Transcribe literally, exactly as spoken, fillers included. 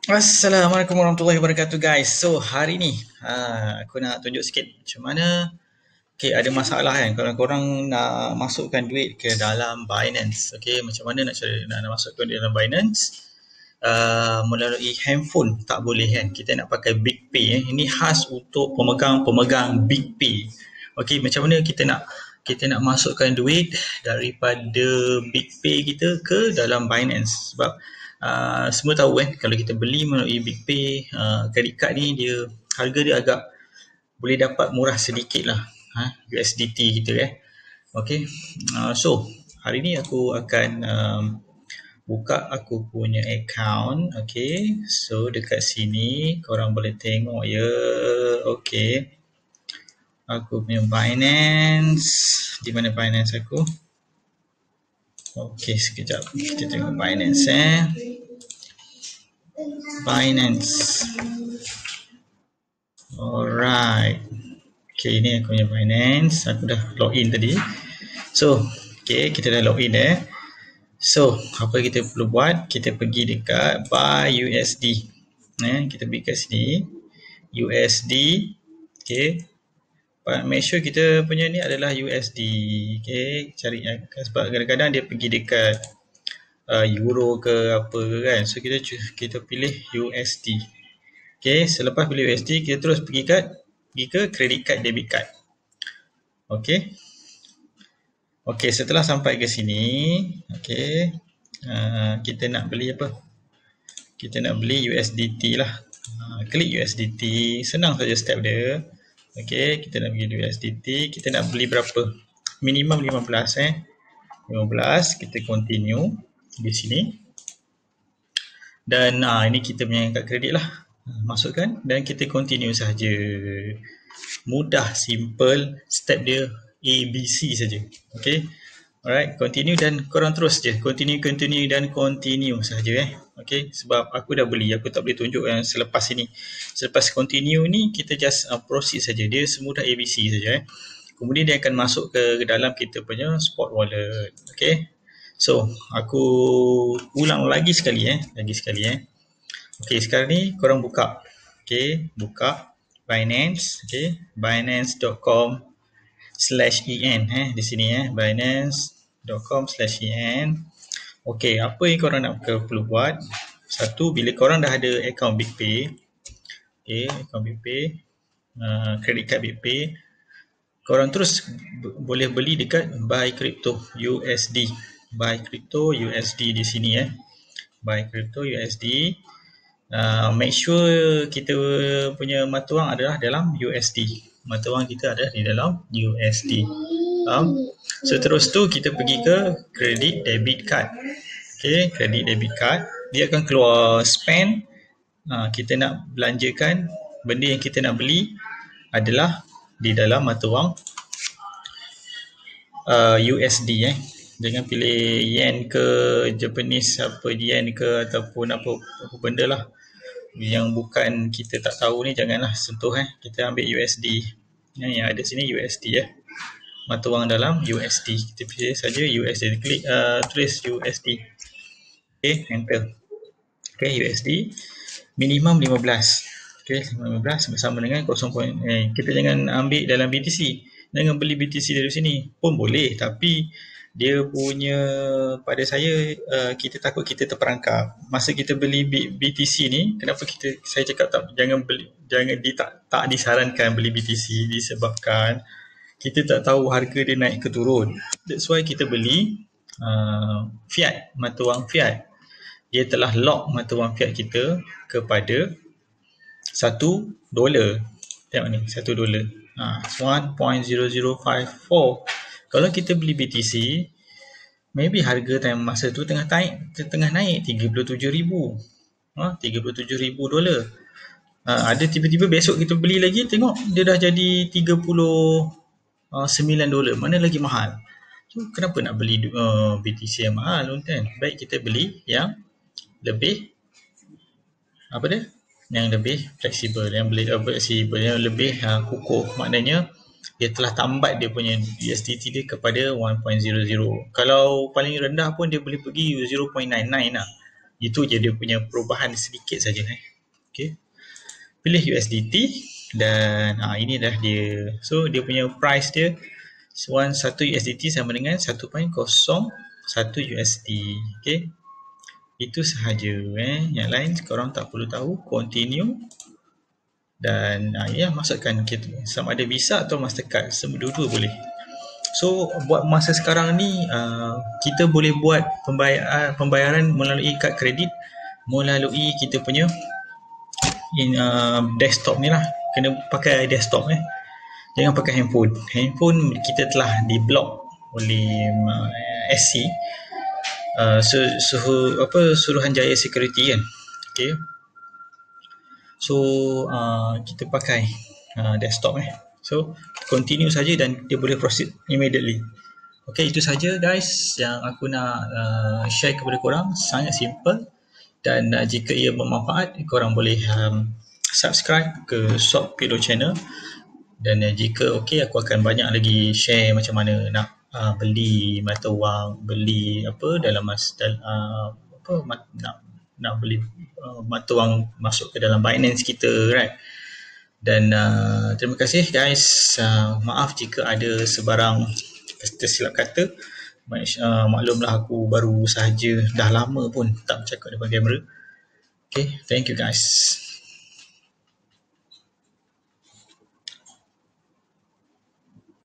Assalamualaikum warahmatullahi wabarakatuh guys. So hari ni uh, aku nak tunjuk sikit macam mana. Okay, ada masalah kan kalau korang nak masukkan duit ke dalam Binance. Okay, macam mana nak cara nak, nak masukkan duit dalam Binance uh, melalui handphone tak boleh kan. Kita nak pakai BigPay eh. Ini khas untuk pemegang-pemegang BigPay. Okay, macam mana kita nak kita nak masukkan duit daripada BigPay kita ke dalam Binance. Sebab uh, semua tahu kan, kalau kita beli melalui BigPay, uh, credit card ni dia harga dia agak boleh dapat murah sedikit lah, ha, U S D T kita eh. Okay, uh, so hari ni aku akan um, buka aku punya account. Okay, so dekat sini korang boleh tengok ya. Okay, aku punya Binance. Di mana Binance aku? Okay, sekejap kita tengok Binance eh. Binance. Alright. Okay, ini aku punya Binance. Aku dah login tadi. So, okay, kita dah login eh. So, apa kita perlu buat? Kita pergi dekat buy U S D. Eh, kita pergi kat sini. U S D. Okay. Make sure kita punya ni adalah U S D. Okay, cari eh. Sebab kadang-kadang dia pergi dekat uh, euro ke apa ke kan. So, kita kita pilih U S D. Okay, selepas pilih U S D, kita terus pergi kat pergi ke credit card, debit card. Okay. Okay, setelah sampai ke sini, okay, uh, kita nak beli apa? Kita nak beli U S D T lah. Uh, klik U S D T, senang saja step dia. Okay, kita nak beli U S D T, kita nak beli berapa? Minimum lima belas eh. lima belas, kita continue di sini. Dan uh, ini kita punya kad kredit lah. Masukkan dan kita continue saja. Mudah, simple, step dia A B C saja. Okay. Alright, continue dan korang terus je. Continue, continue dan continue saja eh. Okay, sebab aku dah beli, aku tak boleh tunjuk yang selepas ini. Selepas continue ni, kita just uh, proceed saja. Dia semudah A B C saja eh. Kemudian dia akan masuk ke dalam kita punya spot wallet. Okay. So, aku ulang lagi sekali eh. Lagi sekali eh. Okay, sekarang ni korang buka. Okay, buka Binance. Okay, binance dot com slash en eh, di sini eh, binance dot com slash en. Okay, apa yang korang nak perlu buat? Satu, bila korang dah ada account BigPay, okay, account BigPay, uh, credit card BigPay, korang terus boleh beli dekat buy crypto U S D. Buy crypto U S D di sini eh. Buy crypto U S D. Uh, make sure kita punya mata wang adalah dalam U S D. Mata wang kita ada di dalam U S D. Um, so terus tu kita pergi ke credit debit card. Okay, credit debit card. Dia akan keluar spend. Uh, kita nak belanjakan benda yang kita nak beli adalah di dalam mata wang uh, U S D eh. Jangan pilih yen ke Japanese apa yen ke ataupun apa, apa benda lah yang bukan kita tak tahu ni, janganlah sentuh eh. Kita ambil U S D ya, yang ada sini U S D eh. Mata wang dalam U S D. Kita pilih saja U S D. Klik uh, tulis U S D. Okay, enter. Okay, U S D minimum lima belas. Okay, lima belas bersama dengan kosong. Eh, kita jangan ambil dalam B T C. Jangan beli B T C dari sini pun boleh, tapi dia punya, pada saya uh, kita takut kita terperangkap masa kita beli B T C ni. Kenapa kita saya cakap tak, jangan beli, jangan di, tak, tak disarankan beli B T C disebabkan kita tak tahu harga dia naik ke turun. That's why kita beli uh, fiat, mata wang fiat. Dia telah lock mata wang fiat kita kepada satu dolar. Tengok ni, satu dolar. Ha, one point zero zero five four. Kalau kita beli B T C, maybe harga time masa tu tengah naik, tengah naik tiga puluh tujuh ribu. Ha, tiga puluh tujuh ribu dolar. Ha, ada tiba-tiba besok kita beli lagi, tengok dia dah jadi tiga puluh sembilan dolar. Mana lagi mahal? So, kenapa nak beli uh, B T C yang mahal kan? Baik kita beli yang lebih apa dia? Yang lebih fleksibel, yang boleh uh, fleksibel, yang lebih uh, kukuh. Maknanya dia telah tambat dia punya U S D T dia kepada one point zero zero. Kalau paling rendah pun dia boleh pergi zero point nine nine lah. Itu je dia punya perubahan sedikit saja. Eh. Okay. Pilih U S D T dan ah, ini dah dia. So dia punya price dia satu U S D T sama dengan satu perpuluhan kosong satu U S D. Okay. Itu sahaja. Eh. Yang lain korang tak perlu tahu. Continue. Dan ah, ya masukkan kita sama ada Visa atau Mastercard. Semua dua-dua boleh. So buat masa sekarang ni uh, kita boleh buat pembayaran, pembayaran melalui kad kredit melalui kita punya in, uh, desktop ni lah. Kena pakai desktop eh. Jangan pakai handphone. Handphone kita telah di block oleh uh, S C uh, suhu apa Suruhanjaya Security kan. Okay. So uh, kita pakai uh, desktop eh. So continue saja dan dia boleh proceed immediately. Okay, itu saja guys yang aku nak uh, share kepada korang. Sangat simple. Dan uh, jika ia bermanfaat, korang boleh um, subscribe ke Shop Pillow Channel. Dan uh, jika okey, aku akan banyak lagi share macam mana nak uh, beli mata wang, beli apa dalam mas dal, uh, apa mat, nak nak beli uh, mata wang masuk ke dalam Binance kita, right? Dan uh, terima kasih guys. Uh, maaf jika ada sebarang tersilap kata. Uh, maklumlah aku baru sahaja, dah lama pun tak bercakap depan kamera. Okay, thank you guys.